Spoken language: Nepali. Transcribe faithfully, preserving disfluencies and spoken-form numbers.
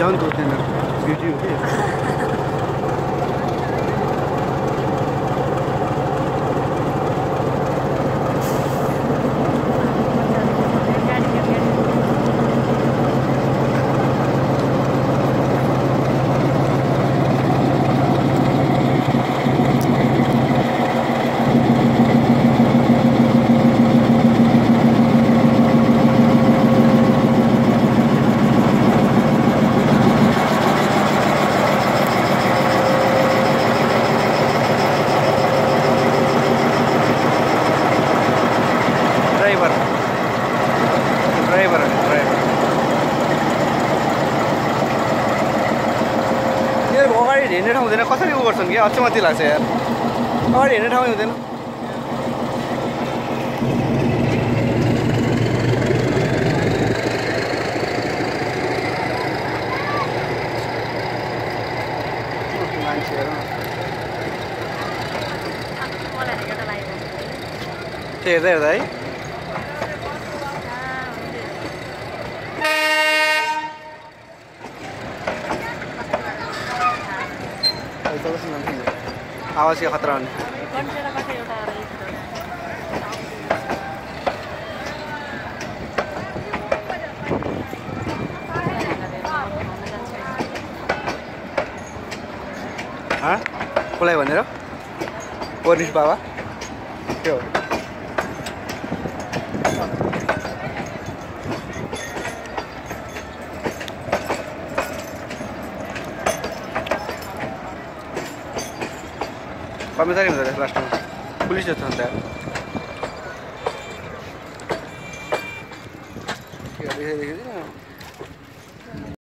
जाऊँ दो तीन वीडियो है ड्राइवर ड्राइवर ड्राइवर यो अगाडि हिँड्ने ठाउँ हुँदैन कसरी उ गर्छन् कि अचम्म लाग्छ यार अगाडि हिँड्ने ठाउँ हुँदैन मान्छेहरू त्यो हेर्दा हेर्दा है आवाज के खतरा हुने कसलाई भनेर पोलिस बाबा त्यो कर्मचारी हुँदो रहेछ लास्टमा पुलिस जस्तो हुन्छ के